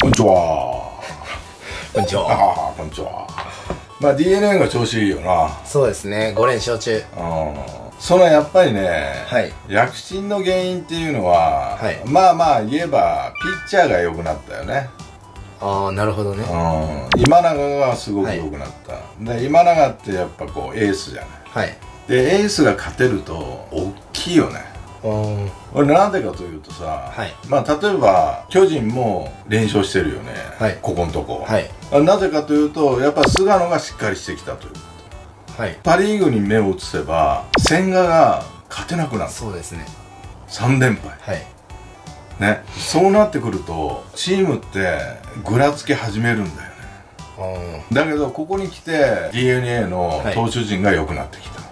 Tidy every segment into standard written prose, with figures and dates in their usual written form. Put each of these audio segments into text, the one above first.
こんにちは。 こんにちは。 ああ、こんにちは。まあ DNA が調子いいよな。 そうですね、5連勝中。 そのやっぱりね、 はい、 躍進の原因っていうのは、 はい、 まあ言えばピッチャーが良くなったよね。 ああ、なるほどね。 今永がすごく良くなった、で今永ってやっぱこうエースじゃない。 はい。 でエースが勝てると大きいよね。俺なんでかというとさ、 はい、 まあ例えば巨人も連勝してるよね、 はい、 ここのとこ、 はい、 なぜかというとやっぱ菅野がしっかりしてきたということ、はい、パ・リーグに目を移せば千賀が勝てなくなった。 そうですね、 3連敗、はいね、そうなってくるとチームってぐらつき始めるんだよね。だけどここに来て DNA の投手陣が良くなってきた、はい、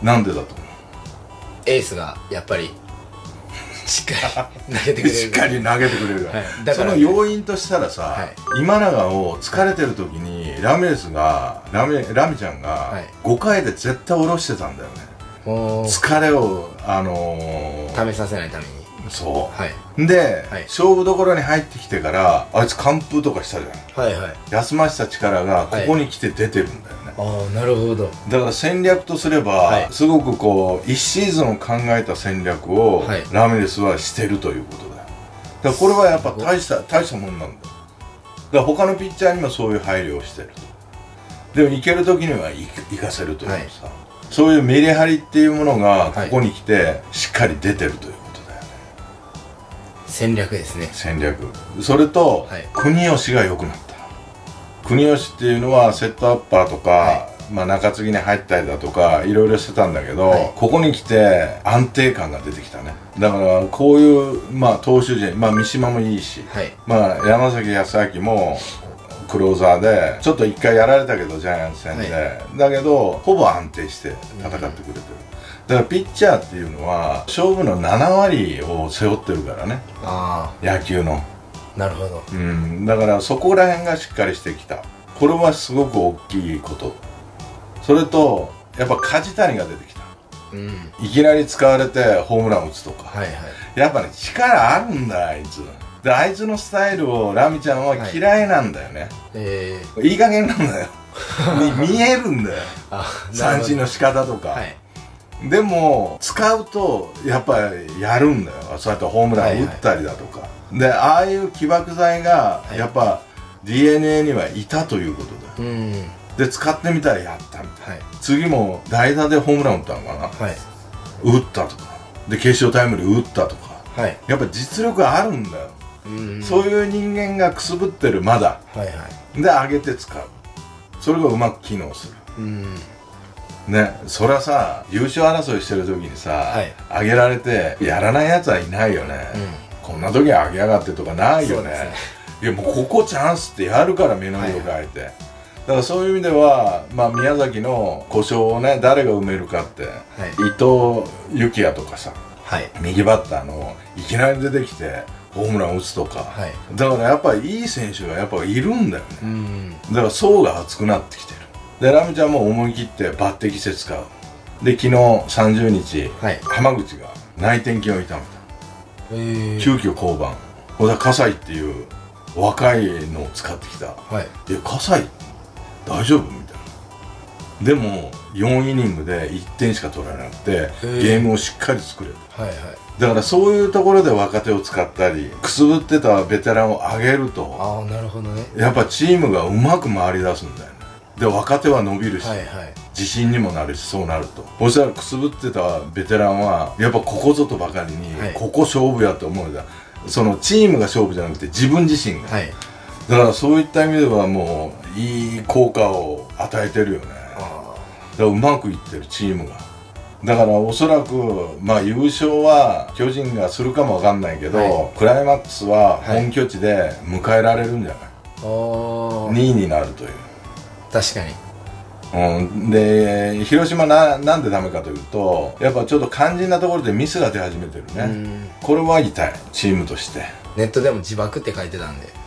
なんでだと思う？ エースがやっぱりしっかり投げてくれるしっかり投げてくれる、はい、だから、その要因としたらさ、はい、今永を疲れてる時にラミちゃんが5回で絶対下ろしてたんだよね、疲れを試させないために。 そう、はい、で、はい、勝負どころに入ってきてからあいつ完封とかしたじゃん、はいはい、休ませた力がここに来て出てるんだよね、 はい、ああなるほど。だから戦略とすれば、はい、すごくこう1シーズンを考えた戦略を、はい、ラミレスはしてるということだよ。だからこれはやっぱ大したもんなんだよ。だから他のピッチャーにもそういう配慮をしてると。でもいける時には行かせるというさ、はい、そういうメリハリっていうものがここに来てしっかり出てるということだよね、 戦略ですね。 戦略。それと、はい、国吉が良くなった。国吉っていうのはセットアッパーとか、はい、まあ中継ぎに入ったりだとかいろいろしてたんだけど、はい、ここに来て安定感が出てきたね。だからこういう、まあ、投手陣、まあ、三島もいいし、はい、まあ、山崎康明もクローザーでちょっと1回やられたけどジャイアンツ戦で、はい、だけどほぼ安定して戦ってくれてる、だからピッチャーっていうのは勝負の7割を背負ってるからね、野球の。 なるほど、 だからそこら辺がしっかりしてきた。これはすごく大きいこと。それとやっぱ梶谷が出てきた、いきなり使われてホームラン打つとか、はい、はい、やっぱね力あるんだあいつで。あいつのスタイルをラミちゃんは嫌いなんだよね、はい、いい加減なんだよ見えるんだよ三振の仕方とか、はい、でも使うとやっぱりやるんだよ。そうやってホームラン打ったりだとか、はいはい、でああいう起爆剤がやっぱ DNA にはいたということだよ、で使ってみたらやったみたい、はい、次も代打でホームラン打ったのかな、はい、打ったとかで決勝タイムリー打ったとか、はい、やっぱ実力あるんだよ、そういう人間がくすぶってるまだ、はいはい、で上げて使う。それがうまく機能する、ね。そりゃさ優勝争いしてる時にさ、はい、上げられてやらないやつはいないよね、こんな時は上げやがってとかないよね。いやもうここチャンスってやるから目の色変えて、はい、だからそういう意味では、まあ、宮崎の故障をね誰が埋めるかって、はい、伊藤幸也とかさ、はい、右バッターのいきなり出てきてホームラン打つとか、はい、だからやっぱりいい選手がやっぱいるんだよね、だから層が厚くなってきてる。でラミちゃんも思い切って抜擢して使う。で昨日30日、はい、浜口が内転筋を痛めた、急遽降板。これは葛西っていう若いのを使ってきた、はい、葛西大丈夫みたいな。でも4イニングで1点しか取られなくてゲームをしっかり作れる、はいはい、だからそういうところで若手を使ったりくすぶってたベテランを上げると、なるほどね、やっぱチームがうまく回り出すんだよね。で若手は伸びるし、はいはい、自信にもなるし、そうなるとそしたらくすぶってたベテランはやっぱここぞとばかりに、はい、ここ勝負やって思うじゃん。そのチームが勝負じゃなくて自分自身が、はい、だからそういった意味ではもういい効果を与えてるよね。だからうまくいってるチームが。だからおそらくまあ優勝は巨人がするかもわかんないけど、はい、クライマックスは本拠地で迎えられるんじゃない、2位になるという。 確かに。 で広島なんでダメかというとやっぱちょっと肝心なところでミスが出始めてるね。これは痛いチームとして。 ネットでも自爆って書いてたんで。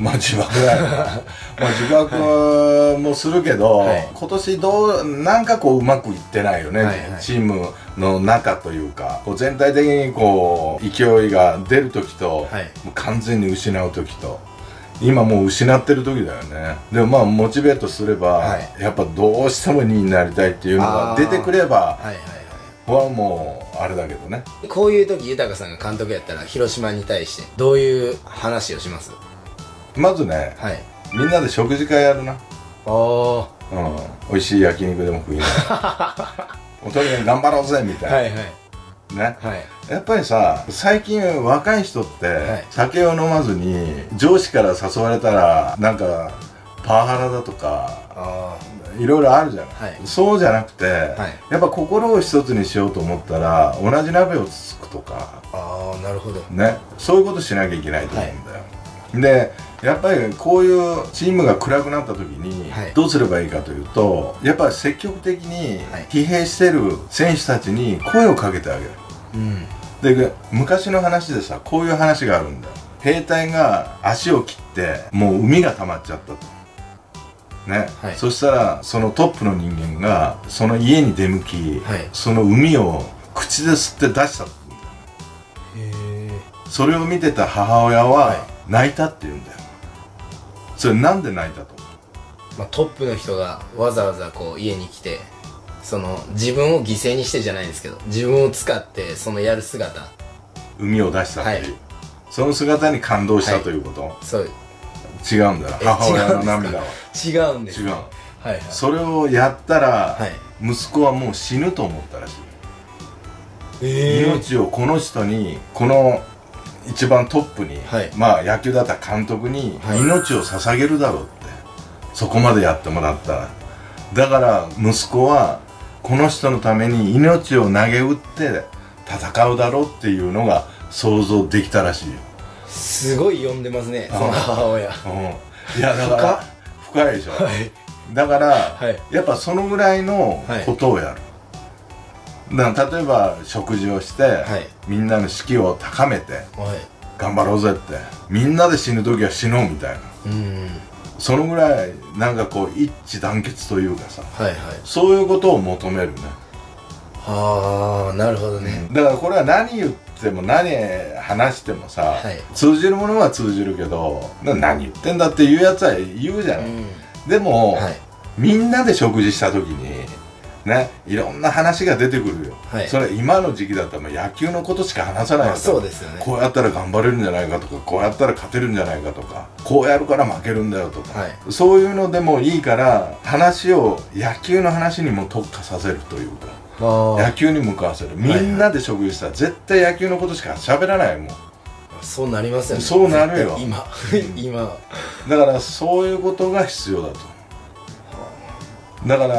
まあ自爆だよねまあ自爆もするけど、はい、今年なんかこううまくいってないよね、はいはい、チームの中というかこう全体的にこう勢いが出る時と、はい、もう完全に失う時と今もう失ってる時だよね。でもまあモチベートすれば、はい、やっぱどうしても2位になりたいっていうのが出てくればはもうあれだけどね。 こういう時豊さんが監督やったら広島に対してどういう話をします？ まずね、はい、みんなで食事会やるな。 おー、うん、美味しい焼肉でも食いなおとにかく頑張ろうぜみたいな。はいはいね、はい、やっぱりさ最近若い人って酒を飲まずに上司から誘われたらなんかパワハラだとかいろいろあるじゃない、はい、そうじゃなくて、はい、やっぱ心を一つにしようと思ったら同じ鍋をつつくとかなるほど、 ね、そういうことしなきゃいけないと思うんだよ、はい、でやっぱりこういうチームが暗くなった時にどうすればいいかというとやっぱり積極的に疲弊してる選手たちに声をかけてあげる、うん、で昔の話でさこういう話があるんだよ。兵隊が足を切ってもう海が溜まっちゃったとね、はい、そしたらそのトップの人間がその家に出向き、はい、その海を口で吸って出したって言うんだよ。へー。それを見てた母親は泣いたって言うんだよ。それなんで泣いたと思う？ まあ、トップの人がわざわざこう家に来てその自分を犠牲にしてじゃないですけど自分を使ってそのやる姿海を出したっていう、はい、その姿に感動したということ、はい、 そう違うんだよ母親の涙は違うんです。 違う、 はいはい、 それをやったら、はい、息子はもう死ぬと思ったらしい、命をこの人にこの一番トップに、はい、まあ野球だったら監督に命を捧げるだろうって、そこまでやってもらったらだから息子はこの人のために命を投げ打って戦うだろうっていうのが想像できたらしいよ。 すごい読んでますねその母親、うん、 いやだから深いでしょ、はい、だから、はい、やっぱそのぐらいのことをやる、だから例えば食事をして、はい、みんなの士気を高めて、はい、頑張ろうぜってみんなで死ぬ時は死のうみたいな、そのぐらいなんかこう一致団結というかさ、はいはい、そういうことを求めるね。 はあなるほどね、 だからこれは何言っても何話してもさ、はい、通じるものは通じるけど何言ってんだっていうやつは言うじゃない、でも、はい、みんなで食事した時にね、いろんな話が出てくるよ、はい、それ今の時期だったら野球のことしか話さないよ、 そうですよね。 こうやったら頑張れるんじゃないかとかこうやったら勝てるんじゃないかとかこうやるから負けるんだよとか、はい、そういうのでもいいから話を野球の話にも特化させるというか野球に向かわせる。みんなで食事したら絶対野球のことしか喋らないもん。 そうなりますよね。 そうなるよ今だからそういうことが必要だと。だから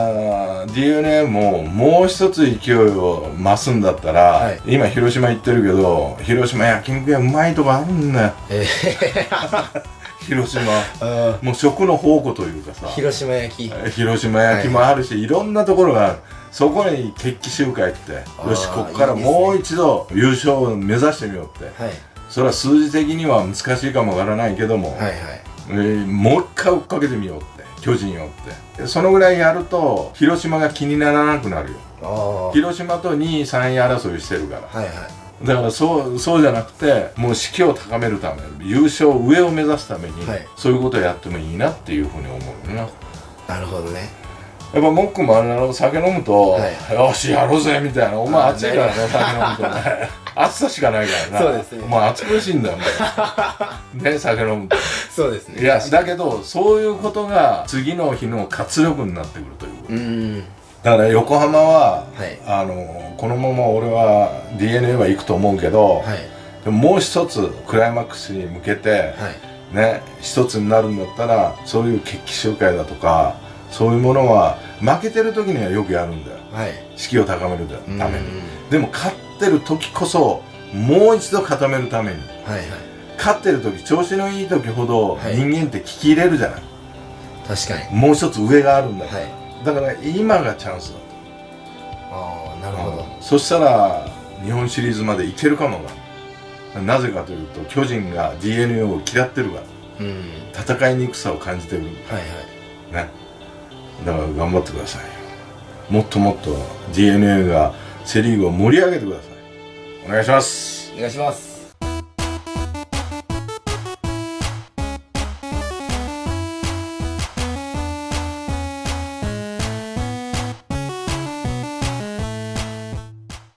DNA ももう一つ勢いを増すんだったら、はい、今広島行ってるけど広島焼肉屋うまいとこあるんだよ、広島もう食の宝庫というかさ広島焼きもあるし、はい、いろんなところがある。そこに決起集会ってよしここからもう一度優勝を目指してみようって、はい、それは数字的には難しいかもわからないけども、はいはい、もう一回追っかけてみようって巨人よってそのぐらいやると広島が気にならなくなるよ。広島と2位3位争いしてるから、はいはい、だからそうじゃなくてもう士気を高めるため優勝上を目指すために、はい、そういうことをやってもいいなっていうふうに思うよな。 なるほどね。 やっぱモックも酒飲むと、はい、よしやろうぜみたいな。お前暑いからね酒飲むとね暑さしかないからな。 そうですね。 お前暑苦しいんだよね酒飲むと。 そうですね。 いやだけどそういうことが次の日の活力になってくるという。だから横浜は、はい、このまま俺は DNA は行くと思うけど、はい、でももう一つクライマックスに向けて、はい、ね一つになるんだったらそういう決起集会だとかそういうものは負けてる時にはよくやるんだよ、はい、士気を高めるために。でも勝ってる時こそもう一度固めるために、はいはい、勝ってる時調子のいい時ほど人間って聞き入れるじゃない、 確かに。 もう一つ上があるんだから、はい、だから今がチャンスだと。 ああなるほど。 そしたら日本シリーズまでいけるかもな。なぜかというと巨人が DNA を嫌ってるから。 戦いにくさを感じてる。ね。だから頑張ってください。もっともっと DNA がセ・リーグを盛り上げてください。お願いします。 お願いします。